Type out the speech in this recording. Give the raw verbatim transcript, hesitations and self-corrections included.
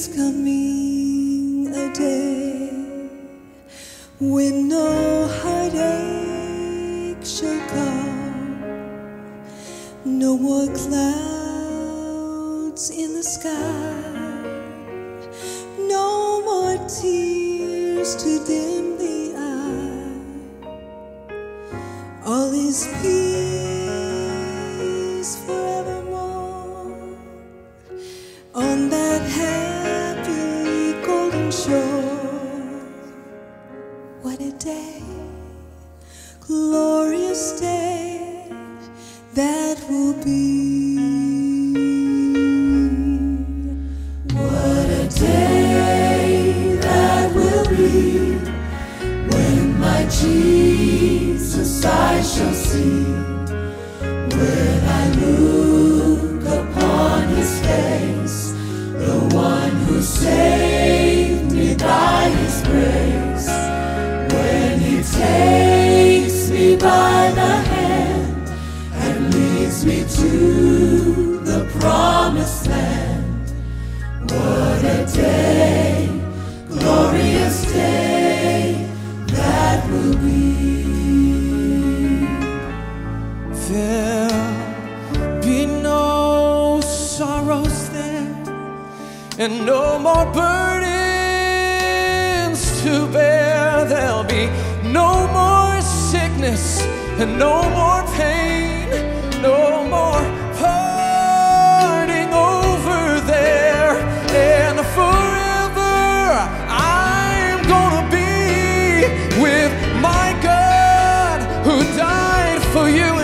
is coming a day when no heartache shall come, no more clouds in the sky, no more tears to dim the eye. All is peace forevermore on that happy golden shore. What a day, glorious day that will be. What a day that will be when my Jesus I shall see. When I look upon his face, the one who saved me by his grace. When he takes me by the hand and leads me to the promised land. What a day, glorious day that will be. There'll be no sorrows there, and no more burdens to bear. There'll be no more sickness and no more pain, no more parting over there. And forever I'm gonna be with my God who died for you